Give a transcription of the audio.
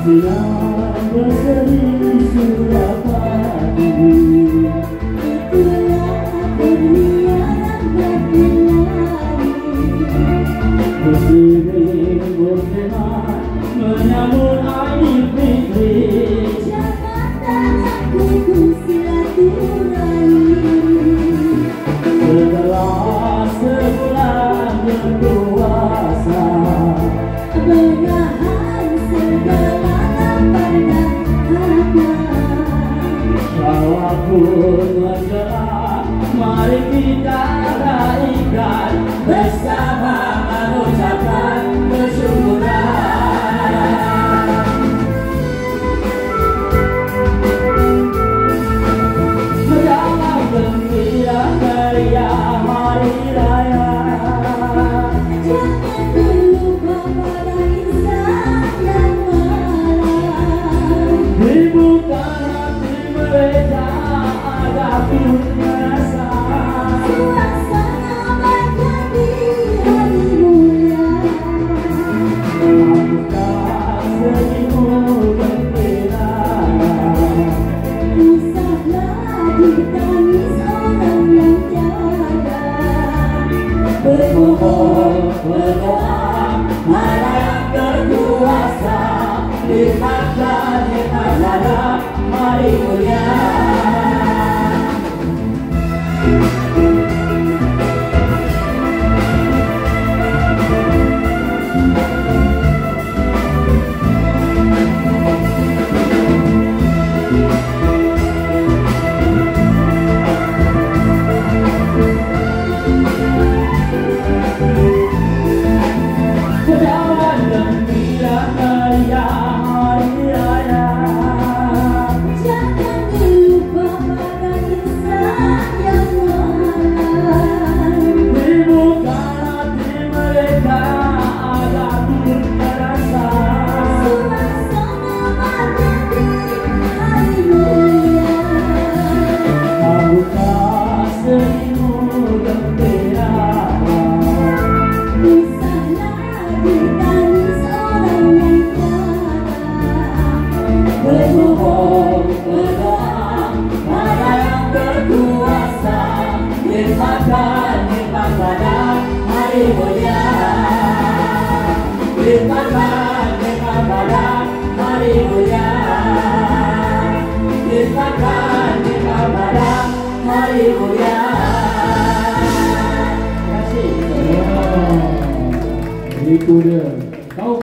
Siang berseri sudah pagi, itulah berlian berlari. berdiri berteman menyambut Aidil Fitri. Jangan tanganku silaturahmi. Setelah sebulan berpuasa, Menahan segala lapar dan halangan. syawal pun menjelang, mari kita raihkan bersama mengucapkan kesyukuran. Mendalam gembira meriah hari raya, Jangan lupa pada insan yang malam. dibuka hati mereka agar pun rasa. Suasana menjadi hari mulia. Maafkan senyummu gembira, Usahlah ditangis orang yang tiada. bermohon berdoa pada yang berkuasa, lihatlah nikmat hari mulia. Berjalan gembira meriah hari raya, Jangan lupa pada insan yang malam. dibuka hati mereka agar pun terasa. Suasana menjadi hari mulia. Maafkan senyummu gembira, Usahlah ditangis orang yang tiada. bermohon berdoa pada yang berkuasa, limpahkan nikmat pada hari mulia. Limpahkan nikmat pada hari mulia. Limpahkan nikmat pada hari mulia. Terima kasih. Itu dia.